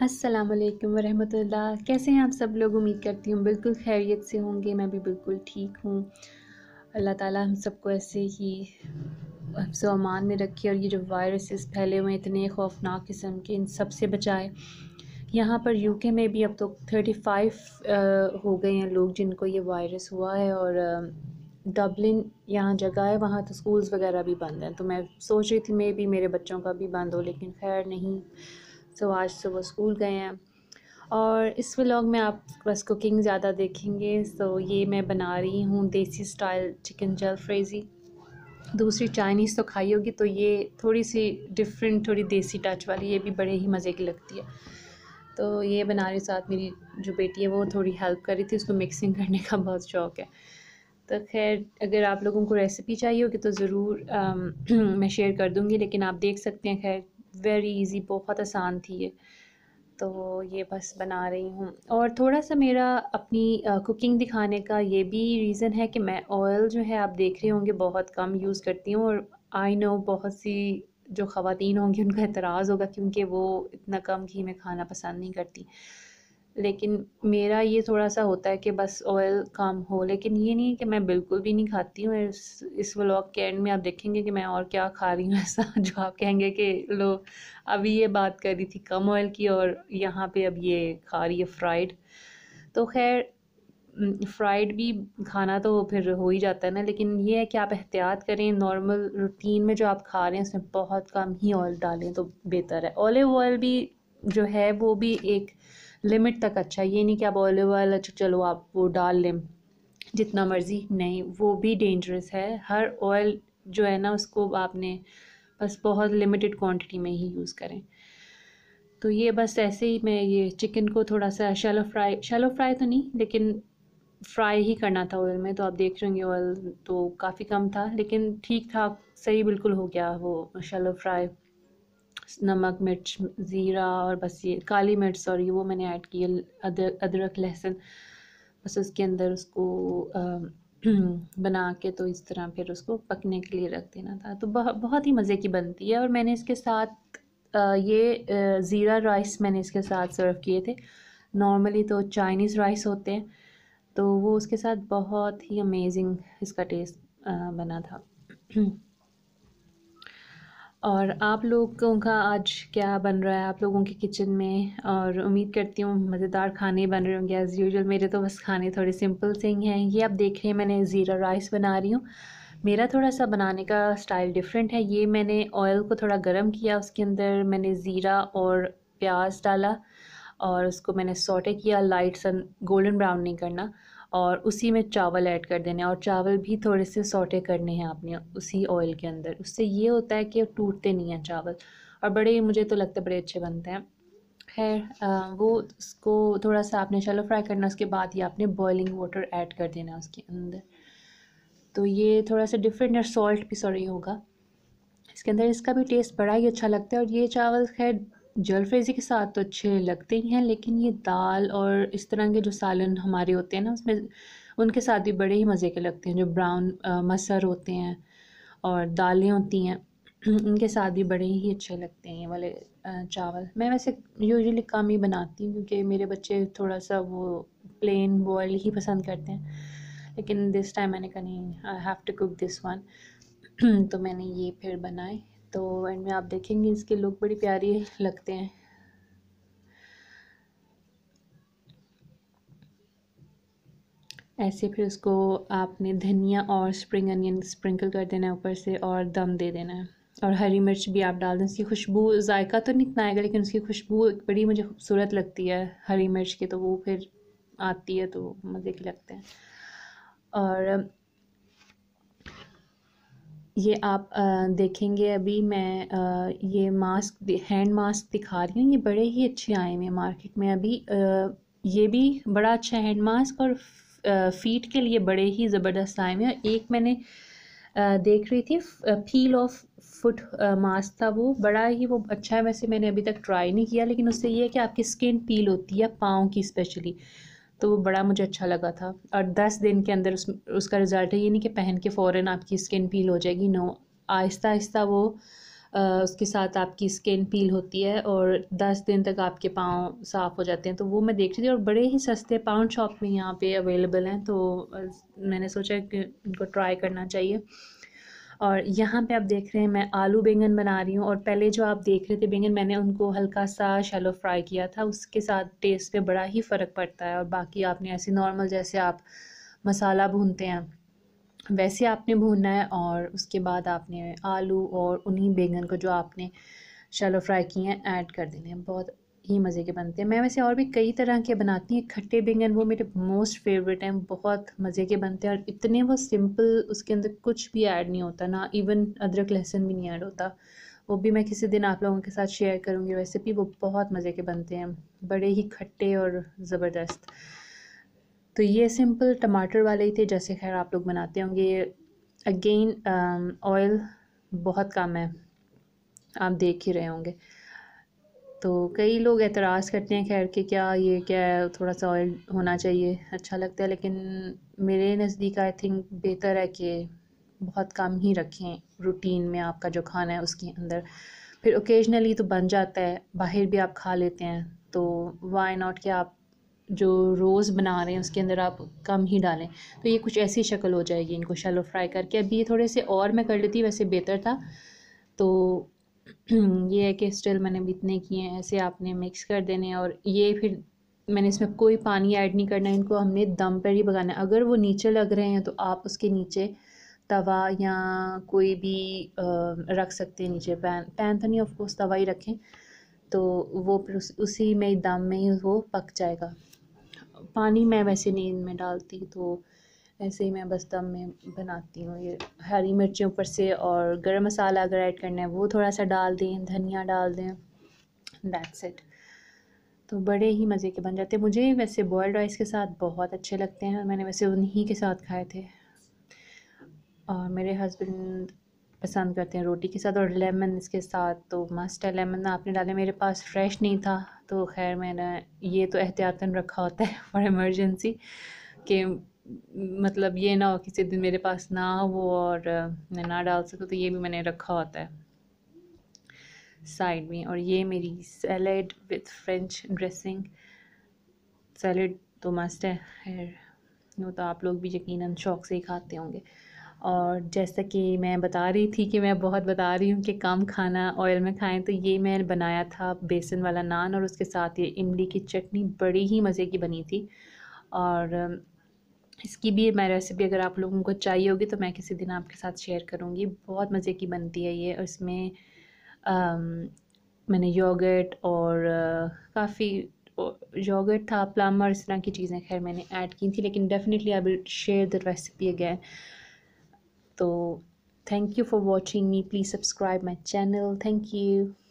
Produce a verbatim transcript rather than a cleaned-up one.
अस्सलाम वालेकुम वरहमतुल्लाह। कैसे हैं आप सब लोग? उम्मीद करती हूँ बिल्कुल खैरियत से होंगे। मैं भी बिल्कुल ठीक हूँ। अल्लाह ताला हम सबको ऐसे ही हिफ्ज़ व अमान में रखे और ये जो वायरसेस फैले हुए हैं इतने ख़ौफ़नाक किस्म के, इन सब से बचाए। यहाँ पर यूके में भी अब तो पैंतीस हो गए हैं लोग जिनको ये वायरस हुआ है। और डबलिन यहाँ जगह है, वहाँ तो स्कूल्स वगैरह भी बंद हैं। तो मैं सोच रही थी मे भी मेरे बच्चों का भी बंद हो, लेकिन खैर नहीं। सो आज सुबह स्कूल गए हैं। और इस व्लॉग में आप बस कुकिंग ज़्यादा देखेंगे। सो ये मैं बना रही हूँ देसी स्टाइल चिकन जलफ्रेज़ी। दूसरी चाइनीज़ तो खाई होगी, तो ये थोड़ी सी डिफरेंट, थोड़ी देसी टच वाली, ये भी बड़े ही मज़े की लगती है। तो ये बना रही, साथ मेरी जो बेटी है वो थोड़ी हेल्प कर रही थी, उसको मिक्सिंग करने का बहुत शौक़ है। तो खैर अगर आप लोगों को रेसिपी चाहिए होगी तो ज़रूर मैं शेयर कर दूँगी, लेकिन आप देख सकते हैं। खैर वेरी इजी, बहुत आसान थी ये। तो ये बस बना रही हूँ। और थोड़ा सा मेरा अपनी कुकिंग दिखाने का ये भी रीज़न है कि मैं ऑयल जो है आप देख रहे होंगे बहुत कम यूज़ करती हूँ। और आई नो बहुत सी जो ख़वातीन होंगी उनका एतराज़ होगा, क्योंकि वो इतना कम घी में खाना पसंद नहीं करती। लेकिन मेरा ये थोड़ा सा होता है कि बस ऑयल कम हो, लेकिन ये नहीं कि मैं बिल्कुल भी नहीं खाती हूँ। इस इस व्लॉग के एंड में आप देखेंगे कि मैं और क्या खा रही हूँ ऐसा जो आप कहेंगे कि लो अभी ये बात कर रही थी कम ऑयल की और यहाँ पे अब ये खा रही है फ्राइड। तो खैर फ्राइड भी खाना तो फिर हो ही जाता है ना, लेकिन ये है कि आप एहतियात करें। नॉर्मल रूटीन में जो आप खा रहे हैं उसमें बहुत कम ही ऑयल डालें तो बेहतर है। ऑलिव ऑयल भी जो है वो भी एक लिमिट तक अच्छा है। ये नहीं कि आप ऑलिव ऑयल अच्छा चलो आप वो डाल लें जितना मर्ज़ी, नहीं, वो भी डेंजरस है। हर ऑयल जो है ना उसको आपने बस बहुत लिमिटेड क्वांटिटी में ही यूज़ करें। तो ये बस ऐसे ही मैं ये चिकन को थोड़ा सा शैलो फ्राई शैलो फ्राई तो नहीं, लेकिन फ्राई ही करना था ऑयल में। तो आप देख रहे होंगे ऑयल तो काफ़ी कम था, लेकिन ठीक ठाक सही बिल्कुल हो गया वो शैलो फ्राई। नमक, मिर्च, ज़ीरा और बस ये काली मिर्च, सॉरी वो मैंने ऐड की है, अदरक अदरक लहसुन, बस उसके अंदर उसको आ, बना के तो इस तरह फिर उसको पकने के लिए रख देना था। तो बहुत बहुत ही मज़े की बनती है। और मैंने इसके साथ आ, ये ज़ीरा राइस मैंने इसके साथ सर्व किए थे। नॉर्मली तो चाइनीज़ राइस होते हैं, तो वो उसके साथ बहुत ही अमेजिंग इसका टेस्ट बना था। और आप लोगों का आज क्या बन रहा है आप लोगों के किचन में? और उम्मीद करती हूँ मज़ेदार खाने बन रहे होंगे एज़ यूजुअल। मेरे तो बस खाने थोड़े सिंपल से ही हैं। ये आप देख रहे हैं मैंने ज़ीरा राइस बना रही हूँ। मेरा थोड़ा सा बनाने का स्टाइल डिफरेंट है। ये मैंने ऑयल को थोड़ा गर्म किया, उसके अंदर मैंने ज़ीरा और प्याज डाला और उसको मैंने सौटे किया, लाइट सा गोल्डन ब्राउन नहीं करना। और उसी में चावल ऐड कर देने, और चावल भी थोड़े से सौटे करने हैं आपने उसी ऑयल के अंदर। उससे ये होता है कि टूटते नहीं हैं चावल, और बड़े मुझे तो लगता है बड़े अच्छे बनते हैं। खैर वो उसको थोड़ा सा आपने शैलो फ्राई करना, उसके बाद ही आपने बॉइलिंग वाटर ऐड कर देना उसके अंदर। तो ये थोड़ा सा डिफरेंट, और सॉल्ट भी सॉरी होगा इसके अंदर, इसका भी टेस्ट बड़ा ही अच्छा लगता है। और ये चावल खैर जलफ्रेज़ी के साथ तो अच्छे लगते ही हैं, लेकिन ये दाल और इस तरह के जो सालन हमारे होते हैं ना उसमें, उनके साथ भी बड़े ही मज़े के लगते हैं। जो ब्राउन मसर होते हैं और दालें होती हैं उनके साथ भी बड़े ही अच्छे लगते हैं ये वाले चावल। मैं वैसे यूजुअली कम ही बनाती हूँ क्योंकि मेरे बच्चे थोड़ा सा वो प्लेन बॉयल ही पसंद करते हैं, लेकिन दिस टाइम मैंने कहा नहीं, I have to cook this one. तो मैंने ये फिर बनाए। तो एंड में आप देखेंगे इसके लुक बड़ी प्यारी लगते हैं। ऐसे फिर उसको आपने धनिया और स्प्रिंग अनियन स्प्रिंकल कर देना है ऊपर से, और दम दे देना है। और हरी मिर्च भी आप डाल दें, उसकी खुशबू, जायका तो नहीं इतना आएगा लेकिन उसकी खुशबू बड़ी मुझे खूबसूरत लगती है हरी मिर्च की, तो वो फिर आती है तो मज़े की लगते हैं। और ये आप आ, देखेंगे अभी मैं आ, ये मास्क हैंड मास्क दिखा रही हूँ। ये बड़े ही अच्छे आए हैं मार्केट में अभी। आ, ये भी बड़ा अच्छा हैंड मास्क, और फीट के लिए बड़े ही ज़बरदस्त आए हैं। एक मैंने आ, देख रही थी पील ऑफ फुट मास्क था, वो बड़ा ही वो अच्छा है। वैसे मैंने अभी तक ट्राई नहीं किया, लेकिन उससे ये है कि आपकी स्किन पील होती है पाँव की स्पेशली, तो वो बड़ा मुझे अच्छा लगा था। और दस दिन के अंदर उस उसका रिज़ल्ट है। ये नहीं कि पहन के फ़ौरन आपकी स्किन पील हो जाएगी, नो, आहिस्ता आहिस्ता वो उसके साथ आपकी स्किन पील होती है और दस दिन तक आपके पाँव साफ़ हो जाते हैं। तो वो मैं देख रही थी और बड़े ही सस्ते पाउंड शॉप में यहाँ पे अवेलेबल हैं, तो मैंने सोचा कि इनको ट्राई करना चाहिए। और यहाँ पे आप देख रहे हैं मैं आलू बैंगन बना रही हूँ, और पहले जो आप देख रहे थे बैंगन, मैंने उनको हल्का सा शैलो फ्राई किया था। उसके साथ टेस्ट पे बड़ा ही फ़र्क पड़ता है। और बाकी आपने ऐसे नॉर्मल जैसे आप मसाला भूनते हैं वैसे आपने भूनना है, और उसके बाद आपने आलू और उन्हीं बैंगन को जो आपने शैलो फ्राई किए हैं ऐड कर देने हैं। बहुत ही मज़े के बनते हैं। मैं वैसे और भी कई तरह के बनाती हैं। खट्टे बैंगन वो मेरे मोस्ट फेवरेट हैं, बहुत मज़े के बनते हैं और इतने वो सिंपल, उसके अंदर कुछ भी ऐड नहीं होता, ना इवन अदरक लहसुन भी नहीं ऐड होता। वो भी मैं किसी दिन आप लोगों के साथ शेयर करूँगी रेसिपी। वो बहुत मज़े के बनते हैं, बड़े ही खट्टे और ज़बरदस्त। तो ये सिंपल टमाटर वाले ही थे, जैसे खैर आप लोग बनाते होंगे। अगेन ऑयल बहुत कम है, आप देख ही रहे होंगे। तो कई लोग एतराज़ करते हैं खैर कि क्या ये क्या है, थोड़ा सा ऑयल होना चाहिए, अच्छा लगता है, लेकिन मेरे नज़दीक आई थिंक बेहतर है कि बहुत कम ही रखें रूटीन में आपका जो खाना है उसके अंदर। फिर ओकेजनली तो बन जाता है, बाहर भी आप खा लेते हैं, तो वाई नॉट कि आप जो रोज़ बना रहे हैं उसके अंदर आप कम ही डालें। तो ये कुछ ऐसी शक्ल हो जाएगी इनको शैलो फ्राई करके। अभी ये थोड़े से और मैं कर लेती वैसे बेहतर था। तो ये है कि स्टिल मैंने भी इतने किए हैं। ऐसे आपने मिक्स कर देने, और ये फिर मैंने इसमें कोई पानी ऐड नहीं करना, इनको हमने दम पर ही पकाना है। अगर वो नीचे लग रहे हैं तो आप उसके नीचे तवा या कोई भी आ, रख सकते हैं नीचे, पैन पैन तो नहीं, ऑफ कोर्स तवा ही रखें, तो वो फिर उस, उसी में दम में ही वो पक जाएगा। पानी मैं वैसे नहीं इनमें डालती, तो ऐसे ही मैं बस दम में बनाती हूँ। ये हरी मिर्चें ऊपर से और गरम मसाला अगर ऐड करना है वो थोड़ा सा डाल दें, धनिया डाल दें, दैट्स इट। तो बड़े ही मज़े के बन जाते हैं। मुझे वैसे बॉयल्ड राइस के साथ बहुत अच्छे लगते हैं, और मैंने वैसे उन्हीं के साथ खाए थे। और मेरे हस्बैंड पसंद करते हैं रोटी के साथ, और लेमन इसके साथ तो मस्ट है। लेमन आपने डाले, मेरे पास फ्रेश नहीं था, तो खैर मैंने ये तो एहतियातन रखा होता है फॉर इमरजेंसी, कि मतलब ये ना हो किसी दिन मेरे पास ना हो और मैं ना डाल सकूँ, तो ये भी मैंने रखा होता है साइड में। और ये मेरी salad with French dressing. Salad तो मस्ट है, खैर वो तो आप लोग भी यकीनन शौक़ से ही खाते होंगे। और जैसा कि मैं बता रही थी कि मैं बहुत बता रही हूँ कि कम खाना ऑयल में खाएं, तो ये मैंने बनाया था बेसन वाला नान, और उसके साथ ये इमली की चटनी बड़ी ही मज़े की बनी थी। और इसकी भी मैं रेसिपी अगर आप लोगों को चाहिए होगी तो मैं किसी दिन आपके साथ शेयर करूँगी। बहुत मज़े की बनती है ये। और इसमें आम, मैंने योगर्ट और काफ़ी योगर्ट था, प्लम और इस तरह की चीज़ें खैर मैंने ऐड की थी, लेकिन definitely I will share the recipe again. तो thank you for watching me, please subscribe my channel, thank you.